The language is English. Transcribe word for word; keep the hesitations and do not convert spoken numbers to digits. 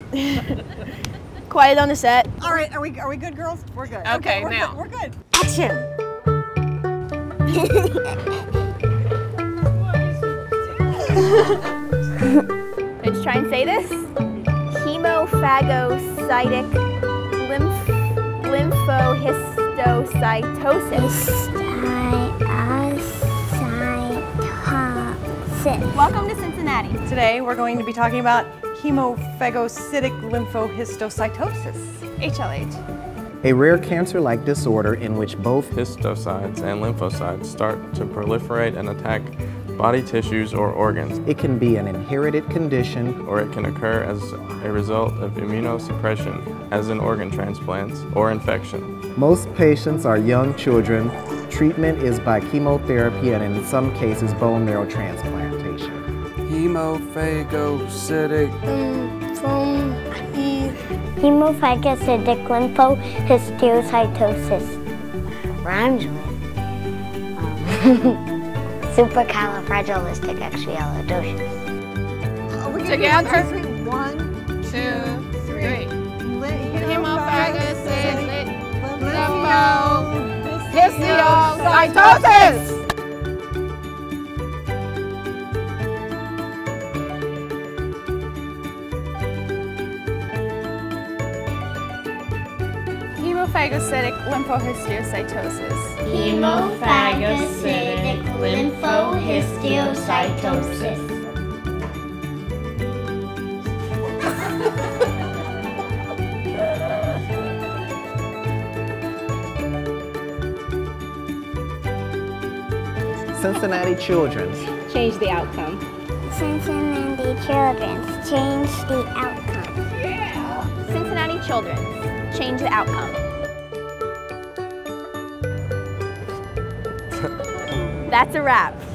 Quiet on the set. All right, are we are we good, girls? We're good. Okay, okay we're now. Good, we're good. Action. Let's try and say this. Hemophagocytic lymph lymphohistiocytosis. Welcome to Cincinnati. Today we're going to be talking about hemophagocytic lymphohistiocytosis, H L H. A rare cancer-like disorder in which both histocytes and lymphocytes start to proliferate and attack body tissues or organs. It can be an inherited condition, or it can occur as a result of immunosuppression, as in organ transplants or infection. Most patients are young children. Treatment is by chemotherapy and in some cases bone marrow transplantation. Hemophagocytic Hemophagocytic lymphohistiocytosis rhymes with um, supercalifragilisticexpialidocious. Together. One, Two, three. Hemophagocytic lymphohistiocytosis. Hemophagocytic lymphohistiocytosis. Hemophagocytic lymphohistiocytosis. Cincinnati Children's. Change the outcome. Cincinnati Children's change the outcome. Yeah. Cincinnati Children's. Change the outcome. That's a wrap.